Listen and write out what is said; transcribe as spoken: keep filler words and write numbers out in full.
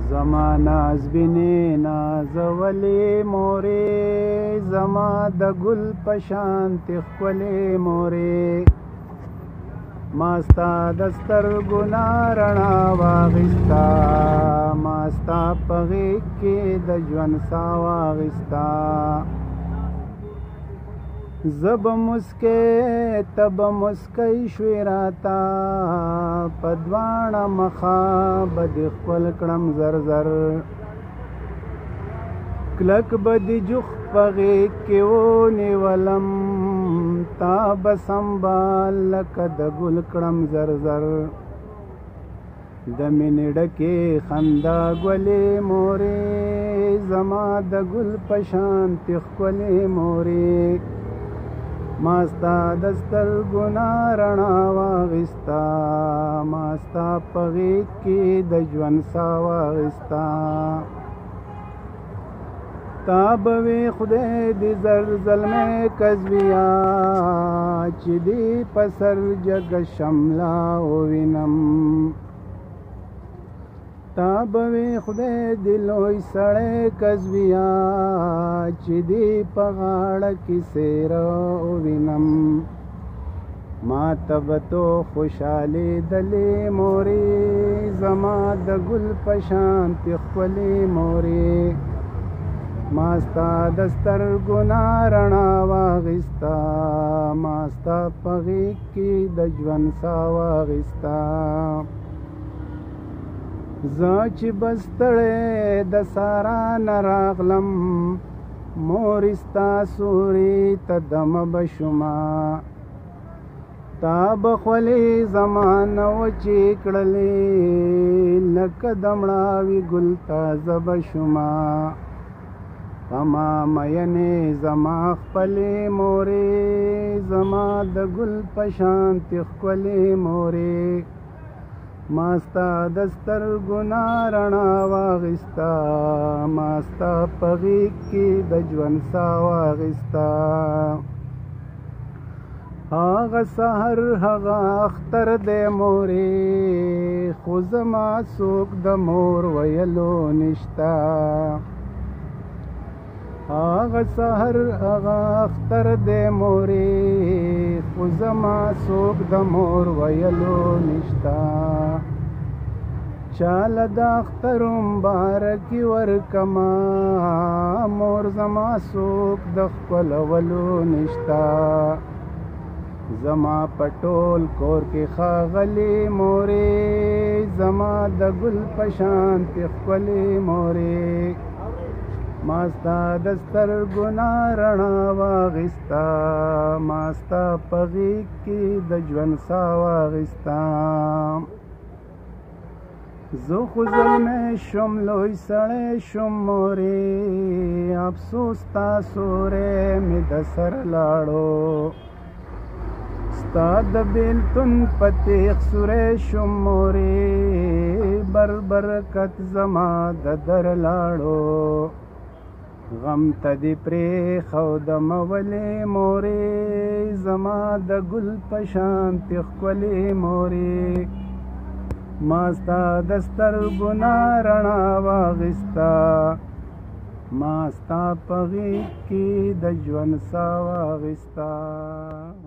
زما نازبینې نازولې مورې، زما د ګل په شانتې ښکلې مورې، ما ستا د سترګو نه رڼا واخیستا، ما ستا په غېږ کې د ژوند ساه واخیستا. زه به مسکی ته به مسکی شوې راته، په دواړه مخه به دې ښکل کړم زر زر، کلک به دې جوخ په غېږ کې ونیولم، تا به سنبال لکه د ګل کړم زر زر. د مینې ډکې خندا ګلې مورې، زما د ګل په شانتې ښکلې مورې، ما ستا د سترګو نه رڼا واخیستا، ما ستا په غېږ کې د ژوند ساه واخیستا. تا به وې خدای دې زر زلمی کزویا، چې دې په سر جګه شمله ووینم، تا به وې خدای دې لوی سړی کزویا، چې دې په غاړه کې څېره ووینم. ما ته به تو خوشحالېدلې مورې، زما د ګل په شانتې ښکلې مورې، ما ستا د سترګو نه رڼا واخیستا، ما ستا په غېږ کې د ژوند ساه واخیستا. زه چې به ستړی د سارا نه راغلم، مورې ستا سوري ته دمه به شومه، تا به خولې زما نه وچې کړلې، لکه د مړاوي ګل تازه به شومه. اما مینې زما خپلې مورې، زما د ګل په شانتې ښکلې مورې، ما ستا د سترګو نه رڼا واخیستا، ما ستا په غېږ کې د ژوند ساه واخیستا. هغه سحر هغه اختر دی مورې، خو زما څوک د مور ویلو نشته. هغه سحر هغه اختر دی مورې، خو زما څوک د مور ویلو نشته. چاله د اختر مبارکي ورکما، مور زما څوک د ښکلولو نشته. زما په ټول کور کې ښاغلې مورې، زما د ګل په شانتې ښکلې مورې، ما ستا د سترګو نه رڼا واخیستا، ما ستا په غېږ کې د ژوند ساه واخیستا. زه خو زلمی شوم لوی سړی شوم مورې، افسوس ستا سوری مې د سر لاړو، ستا د بېلتون په تیغ سوری شوم مورې، بر برکت زما د در لاړو. غم ته دې پرېښودمه ولې مورې، زما د ګل په شانتې ښکلې مورې، ما ستا د سترګو نه رڼا واخیستا، ما ستا په غېږ کې د ژوند ساه واخیستا.